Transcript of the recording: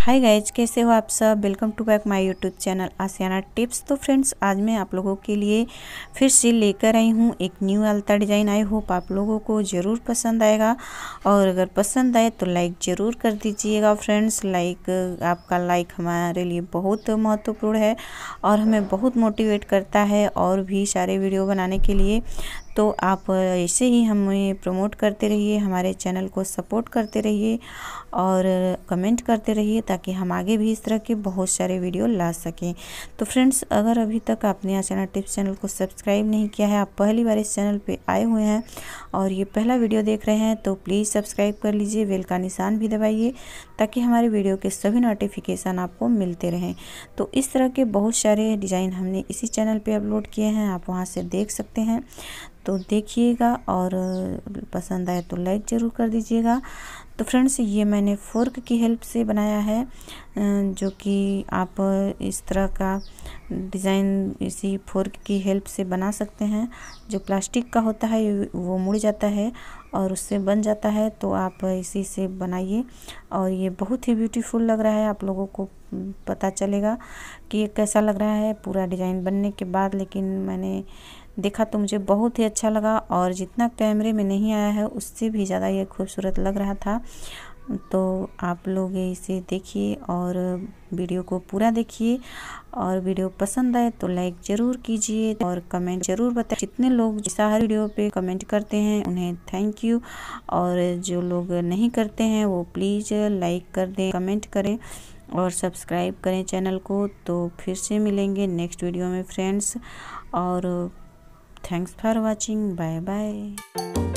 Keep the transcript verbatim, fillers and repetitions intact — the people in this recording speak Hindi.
हाय गाइज, कैसे हो आप सब। Welcome to back my YouTube channel Aashiyana tips. तो फ्रेंड्स, आज मैं आप लोगों के लिए फिर से लेकर आई हूँ एक new alta design. I hope आप लोगों को ज़रूर पसंद आएगा, और अगर पसंद आए तो लाइक ज़रूर कर दीजिएगा फ्रेंड्स। लाइक आपका लाइक हमारे लिए बहुत महत्वपूर्ण है और हमें बहुत मोटिवेट करता है और भी सारे वीडियो बनाने के लिए। तो आप ऐसे ही हमें प्रमोट करते रहिए, हमारे चैनल को सपोर्ट करते रहिए और कमेंट करते रहिए, ताकि हम आगे भी इस तरह के बहुत सारे वीडियो ला सकें। तो फ्रेंड्स, अगर अभी तक आपने आसियाना टिप्स चैनल को सब्सक्राइब नहीं किया है, आप पहली बार इस चैनल पे आए हुए हैं और ये पहला वीडियो देख रहे हैं, तो प्लीज़ सब्सक्राइब कर लीजिए, बेल का निशान भी दबाइए, ताकि हमारे वीडियो के सभी नोटिफिकेशन आपको मिलते रहें। तो इस तरह के बहुत सारे डिज़ाइन हमने इसी चैनल पे अपलोड किए हैं, आप वहाँ से देख सकते हैं। तो देखिएगा और पसंद आए तो लाइक ज़रूर कर दीजिएगा। तो फ्रेंड्स, ये मैंने फोर्क की हेल्प से बनाया है, जो कि आप इस तरह का डिज़ाइन इसी फोर्क की हेल्प से बना सकते हैं। जो प्लास्टिक का होता है वो मुड़ जाता है और उससे बन जाता है, तो आप इसी से बनाइए और ये बहुत ही ब्यूटीफुल लग रहा है। आप लोगों को पता चलेगा कि ये कैसा लग रहा है पूरा डिज़ाइन बनने के बाद। लेकिन मैंने देखा तो मुझे बहुत ही अच्छा लगा, और जितना कैमरे में नहीं आया है उससे भी ज़्यादा ये खूबसूरत लग रहा था। तो आप लोग इसे देखिए और वीडियो को पूरा देखिए, और वीडियो पसंद आए तो लाइक ज़रूर कीजिए और कमेंट ज़रूर बताएं। जितने लोग जैसा हर वीडियो पे कमेंट करते हैं उन्हें थैंक यू, और जो लोग नहीं करते हैं वो प्लीज़ लाइक कर दें, कमेंट करें और सब्सक्राइब करें चैनल को। तो फिर से मिलेंगे नेक्स्ट वीडियो में फ्रेंड्स, और thanks for watching, bye bye.